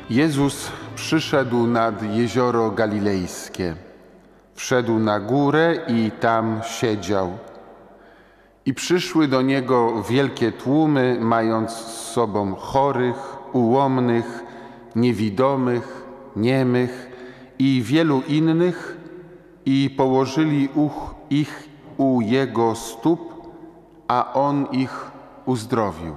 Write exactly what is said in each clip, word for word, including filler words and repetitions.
Jezus przyszedł nad jezioro galilejskie. Wszedł na górę i tam siedział. I przyszły do Niego wielkie tłumy, mając z sobą chorych, ułomnych, niewidomych, niemych i wielu innych, i położyli uch ich u Jego stóp, a On ich uzdrowił.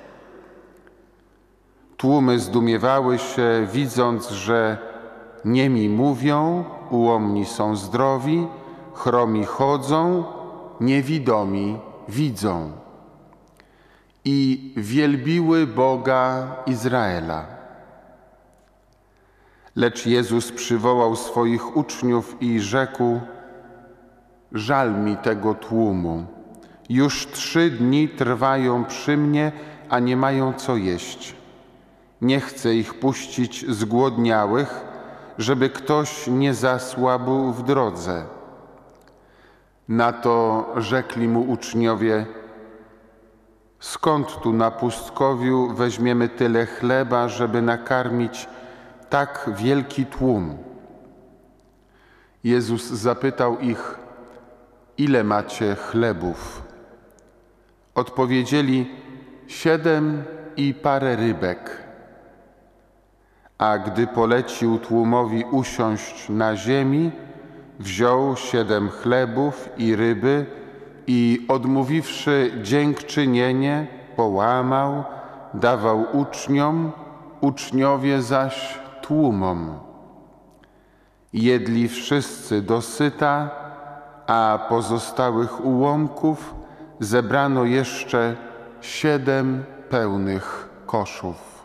Tłumy zdumiewały się, widząc, że niemi mówią, ułomni są zdrowi, chromi chodzą, niewidomi widzą. I wielbiły Boga Izraela. Lecz Jezus przywołał swoich uczniów i rzekł: żal mi tego tłumu. Już trzy dni trwają przy mnie, a nie mają co jeść. Nie chcę ich puścić zgłodniałych, żeby ktoś nie zasłabł w drodze. Na to rzekli mu uczniowie: skąd tu na pustkowiu weźmiemy tyle chleba, żeby nakarmić tak wielki tłum? Jezus zapytał ich: ile macie chlebów? Odpowiedzieli: siedem i parę rybek. A gdy polecił tłumowi usiąść na ziemi, wziął siedem chlebów i ryby i odmówiwszy dziękczynienie, połamał, dawał uczniom, uczniowie zaś tłumom. Jedli wszyscy dosyta, a pozostałych ułomków zebrano jeszcze siedem pełnych koszów.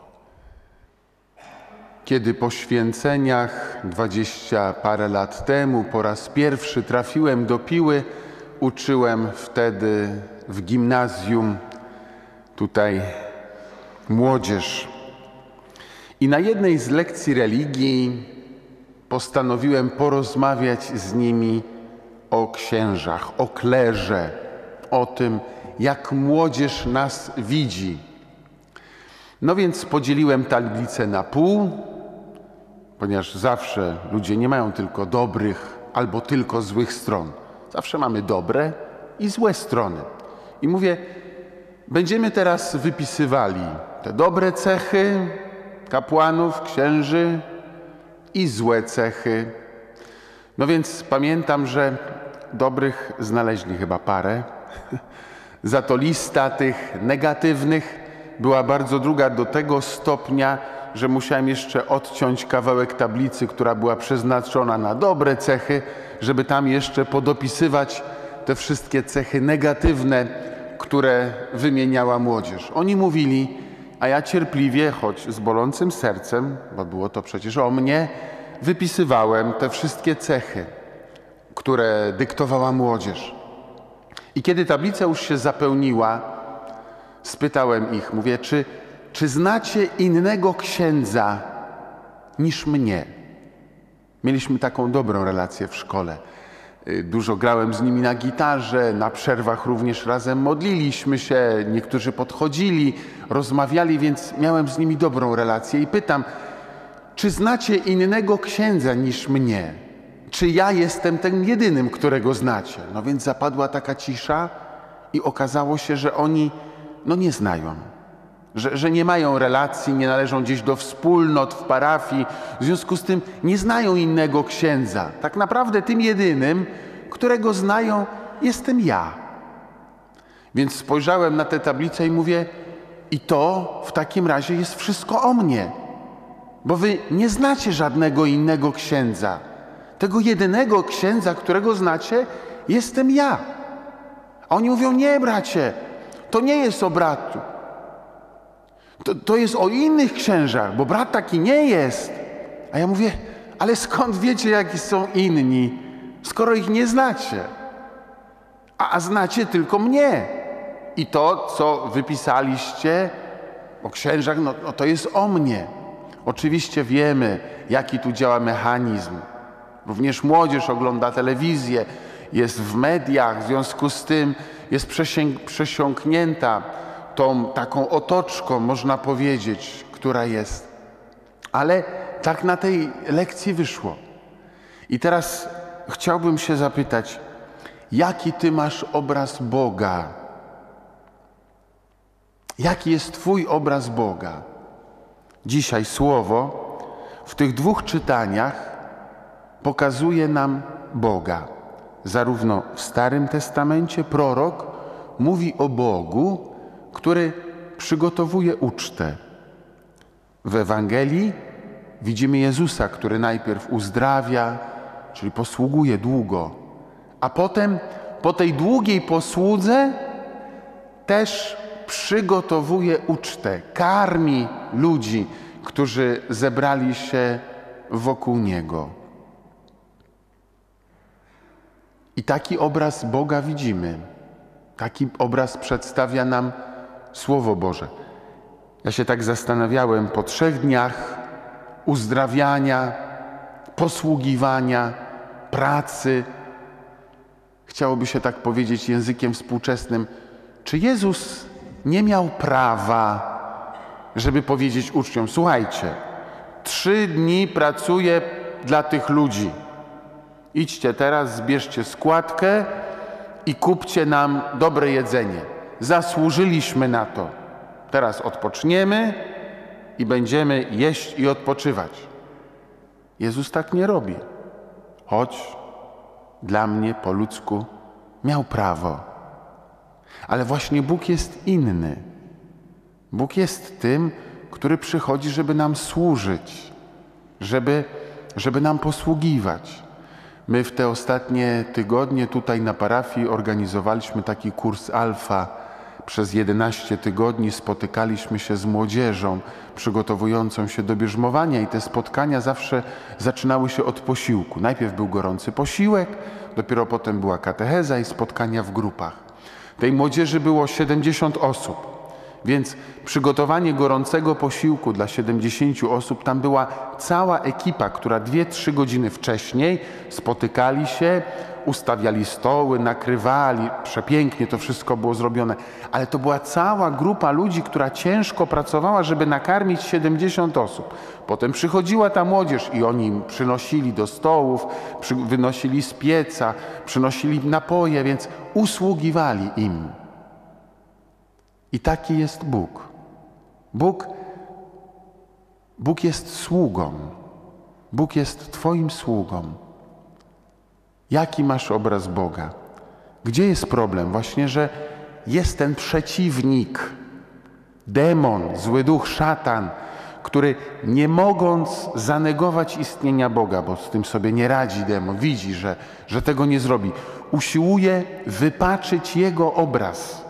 Kiedy po święceniach dwadzieścia parę lat temu po raz pierwszy trafiłem do Piły, uczyłem wtedy w gimnazjum tutaj młodzież. I na jednej z lekcji religii postanowiłem porozmawiać z nimi o księżach, o klerze, o tym, jak młodzież nas widzi. No więc podzieliłem tablicę na pół, ponieważ zawsze ludzie nie mają tylko dobrych albo tylko złych stron. Zawsze mamy dobre i złe strony. I mówię, będziemy teraz wypisywali te dobre cechy kapłanów, księży i złe cechy. No więc pamiętam, że dobrych znaleźli chyba parę. Za to lista tych negatywnych była bardzo długa do tego stopnia, że musiałem jeszcze odciąć kawałek tablicy, która była przeznaczona na dobre cechy, żeby tam jeszcze podopisywać te wszystkie cechy negatywne, które wymieniała młodzież. Oni mówili, a ja cierpliwie, choć z bolącym sercem, bo było to przecież o mnie, wypisywałem te wszystkie cechy, które dyktowała młodzież. I kiedy tablica już się zapełniła, spytałem ich, mówię, czy, czy znacie innego księdza niż mnie? Mieliśmy taką dobrą relację w szkole. Dużo grałem z nimi na gitarze, na przerwach również razem modliliśmy się, niektórzy podchodzili, rozmawiali, więc miałem z nimi dobrą relację. I pytam, czy znacie innego księdza niż mnie? Czy ja jestem tym jedynym, którego znacie? No więc zapadła taka cisza i okazało się, że oni no nie znają, że, że nie mają relacji, nie należą gdzieś do wspólnot w parafii, w związku z tym nie znają innego księdza. Tak naprawdę tym jedynym, którego znają, jestem ja. Więc spojrzałem na tę tablicę i mówię, i to w takim razie jest wszystko o mnie, bo wy nie znacie żadnego innego księdza. Tego jedynego księdza, którego znacie, jestem ja. A oni mówią, nie bracie, to nie jest o bratu. To, to jest o innych księżach, bo brat taki nie jest. A ja mówię, ale skąd wiecie, jaki są inni, skoro ich nie znacie? A, a znacie tylko mnie. I to, co wypisaliście o księżach, no, no to jest o mnie. Oczywiście wiemy, jaki tu działa mechanizm. Również młodzież ogląda telewizję, jest w mediach, w związku z tym jest przesiąknięta tą taką otoczką, można powiedzieć, która jest. Ale tak na tej lekcji wyszło. I teraz chciałbym się zapytać, jaki ty masz obraz Boga? Jaki jest twój obraz Boga? Dzisiaj Słowo w tych dwóch czytaniach pokazuje nam Boga. Zarówno w Starym Testamencie prorok mówi o Bogu, który przygotowuje ucztę. W Ewangelii widzimy Jezusa, który najpierw uzdrawia, czyli posługuje długo, a potem po tej długiej posłudze też przygotowuje ucztę, karmi ludzi, którzy zebrali się wokół Niego. I taki obraz Boga widzimy. Taki obraz przedstawia nam Słowo Boże. Ja się tak zastanawiałem po trzech dniach uzdrawiania, posługiwania, pracy. Chciałoby się tak powiedzieć językiem współczesnym, czy Jezus nie miał prawa, żeby powiedzieć uczniom, słuchajcie, trzy dni pracuję dla tych ludzi. Idźcie teraz, zbierzcie składkę i kupcie nam dobre jedzenie. Zasłużyliśmy na to. Teraz odpoczniemy i będziemy jeść i odpoczywać. Jezus tak nie robi. Choć dla mnie po ludzku miał prawo. Ale właśnie Bóg jest inny. Bóg jest tym, który przychodzi, żeby nam służyć, żeby, żeby nam posługiwać. My w te ostatnie tygodnie tutaj na parafii organizowaliśmy taki kurs Alfa. Przez jedenaście tygodni spotykaliśmy się z młodzieżą przygotowującą się do bierzmowania i te spotkania zawsze zaczynały się od posiłku. Najpierw był gorący posiłek, dopiero potem była katecheza i spotkania w grupach. Tej młodzieży było siedemdziesiąt osób. Więc przygotowanie gorącego posiłku dla siedemdziesięciu osób, tam była cała ekipa, która dwie, trzy godziny wcześniej spotykali się, ustawiali stoły, nakrywali, przepięknie to wszystko było zrobione. Ale to była cała grupa ludzi, która ciężko pracowała, żeby nakarmić siedemdziesiąt osób. Potem przychodziła ta młodzież i oni im przynosili do stołów, przy, wynosili z pieca, przynosili napoje, więc usługiwali im. I taki jest Bóg. Bóg, Bóg jest sługą. Bóg jest twoim sługą. Jaki masz obraz Boga? Gdzie jest problem? Właśnie, że jest ten przeciwnik, demon, zły duch, szatan, który nie mogąc zanegować istnienia Boga, bo z tym sobie nie radzi demon, widzi, że, że tego nie zrobi, usiłuje wypaczyć jego obraz.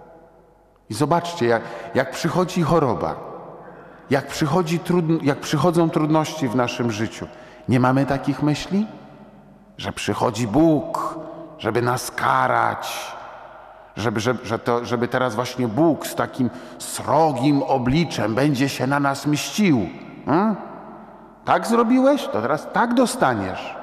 I zobaczcie, jak, jak przychodzi choroba, jak, przychodzi trudno, jak przychodzą trudności w naszym życiu. Nie mamy takich myśli? Że przychodzi Bóg, żeby nas karać, żeby, żeby, że to, żeby teraz właśnie Bóg z takim srogim obliczem będzie się na nas mścił. Hmm? Tak zrobiłeś? To teraz tak dostaniesz.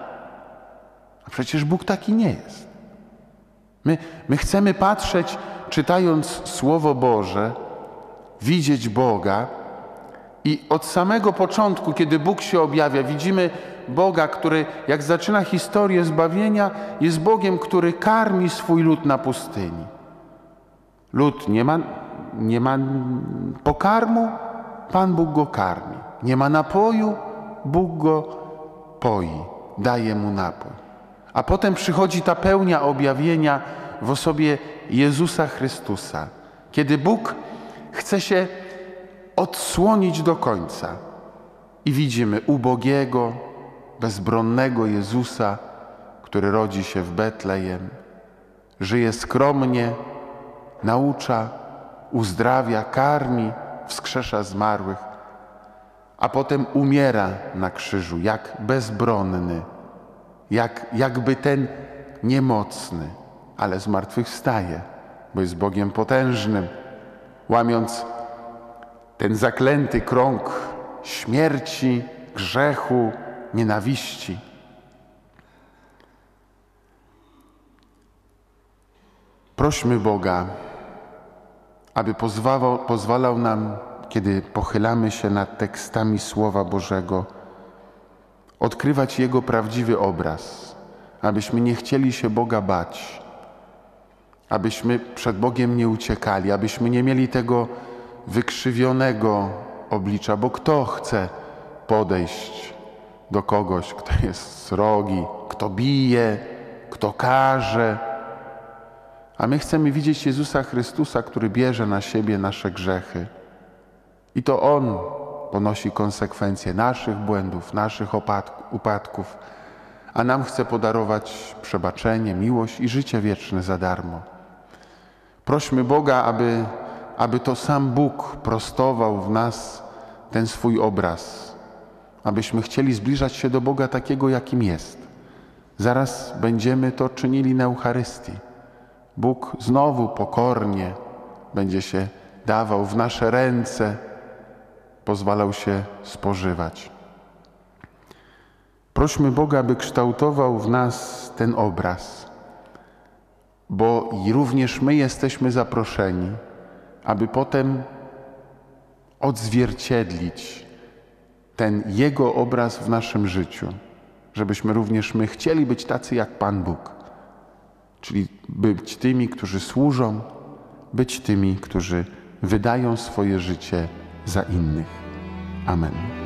A przecież Bóg taki nie jest. My, my chcemy patrzeć, czytając Słowo Boże, widzieć Boga i od samego początku, kiedy Bóg się objawia, widzimy Boga, który jak zaczyna historię zbawienia, jest Bogiem, który karmi swój lud na pustyni. Lud nie ma, nie ma pokarmu, Pan Bóg go karmi. Nie ma napoju, Bóg go poi, daje mu napój. A potem przychodzi ta pełnia objawienia w osobie Jezusa Chrystusa, kiedy Bóg chce się odsłonić do końca i widzimy ubogiego, bezbronnego Jezusa, który rodzi się w Betlejem, żyje skromnie, naucza, uzdrawia, karmi, wskrzesza zmarłych, a potem umiera na krzyżu jak bezbronny, jak, jakby ten niemocny, ale zmartwychwstaje, bo jest Bogiem potężnym, łamiąc ten zaklęty krąg śmierci, grzechu, nienawiści. Prośmy Boga, aby pozwalał, pozwalał nam kiedy pochylamy się nad tekstami Słowa Bożego, odkrywać Jego prawdziwy obraz, abyśmy nie chcieli się Boga bać, abyśmy przed Bogiem nie uciekali, abyśmy nie mieli tego wykrzywionego oblicza, bo kto chce podejść do kogoś, kto jest srogi, kto bije, kto karze, a my chcemy widzieć Jezusa Chrystusa, który bierze na siebie nasze grzechy. I to On ponosi konsekwencje naszych błędów, naszych upadków, a nam chce podarować przebaczenie, miłość i życie wieczne za darmo. Prośmy Boga, aby, aby to sam Bóg prostował w nas ten swój obraz, abyśmy chcieli zbliżać się do Boga takiego, jakim jest. Zaraz będziemy to czynili na Eucharystii. Bóg znowu pokornie będzie się dawał w nasze ręce, pozwalał się spożywać. Prośmy Boga, by kształtował w nas ten obraz, bo i również my jesteśmy zaproszeni, aby potem odzwierciedlić ten Jego obraz w naszym życiu, żebyśmy również my chcieli być tacy jak Pan Bóg, czyli być tymi, którzy służą, być tymi, którzy wydają swoje życie za innych. Amen.